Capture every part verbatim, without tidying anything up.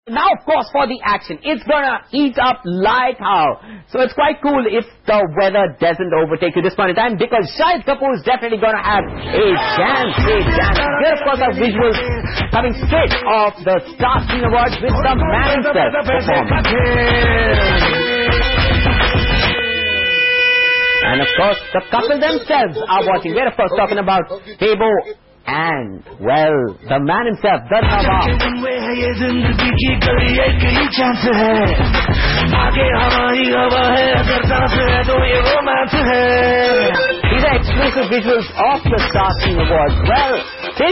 Now, of course, for the action, it's gonna heat up like how. So it's quite cool if the weather doesn't overtake you this point in time, because Shahid Kapoor is definitely gonna have a chance, a chance. Here, of course, our visuals coming straight off the Star Screen Awards with the man himself performance. And of course, the couple themselves are watching. We're of course talking about Hebo and, well, the man himself, the Nawab. These are exclusive visuals of the Star Screen Awards. Well, this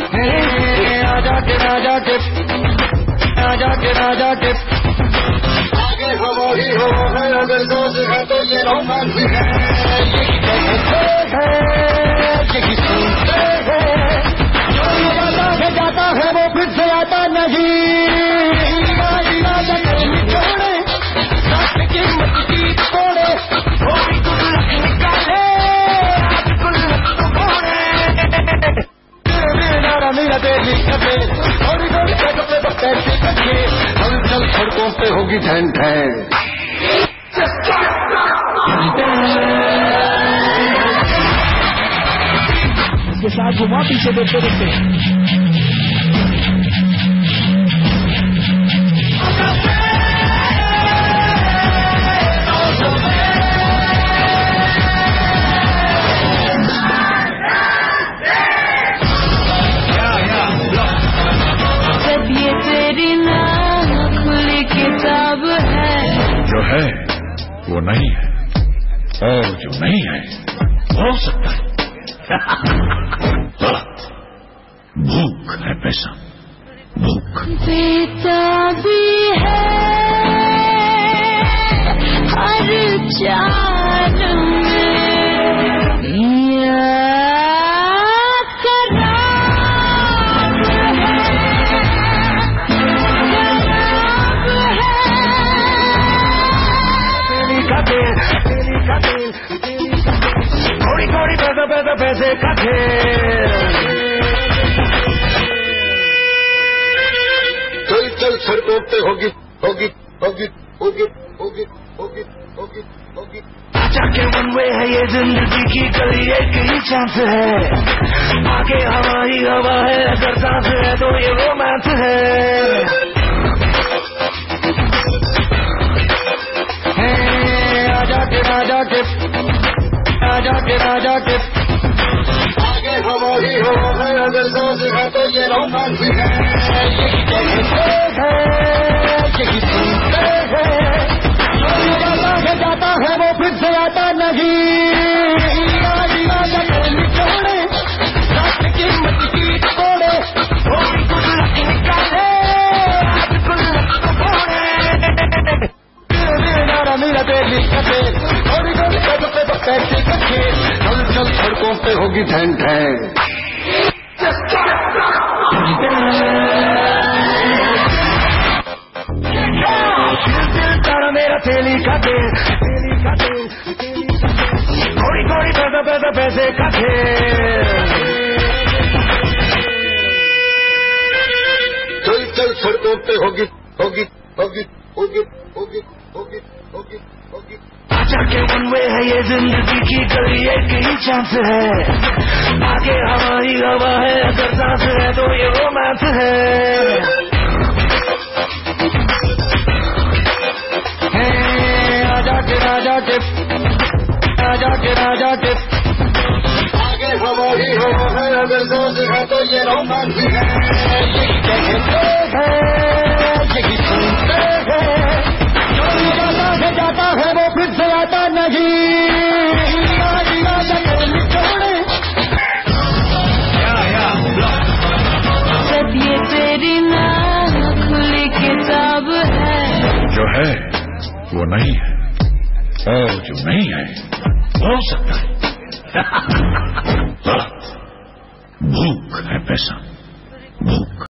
जाता है वो फिर से आता नहीं, तोड़े सड़कों पे होगी ठहन ठहन। इसके साथ घुमा पीछे देखते देखते जो है वो नहीं है, और जो नहीं है हो सकता है। भूख है पैसा, भूख बेताबी है हर चाल में, थोड़ी थोड़ी पैसा पैसा पैसे का खेल। चल चल सड़कों पे होगी होगी होगी होगी होगी होगी होगी होगी। जाके वन वे है ये जिंदगी की गली, एक ही चांस है, आगे हवा ही हवा है, अगर सांस है तो ये रोमांस है। राजा के राजा के राजा के आगे हवा ही हवा है, अगर सांस है तो ये रोमांस है। यही सुनते हैं, जाता है जाता है वो फिर से आता नहीं, छोड़े कीमत की तोड़े, थोड़ी कुछ निकाले आज कुल फोड़े। मेरा बेली कटे थोड़ी थोड़ी पैसे कटे, चल चल सड़कों पे होगी ठहन ठहन। तारा मेरा थैली खाते थैली खाते, थोड़ी थोड़ी पैसा पैसा पैसे खाते। चल चल सड़कों पे होगी होगी होगी होगी होगी होगी होगी होगी। जाके वन वे है ये जिंदगी की गली, एक ही चांस है, आगे हवा ही हवा है, अगर सांस है तो ये रोमांस है। राजा के राजा के राजा के राजा के आगे हवा ही हवा है, अगर सांस है तो ये रोमांस है। यही सुनते हैं, जाता है जाता है वो फिर से आता नहीं, जब ये तेरी ना खुली किताब है। जो है वो नहीं है, और जो नहीं है हो सकता है। भूख है पैसा, भूख।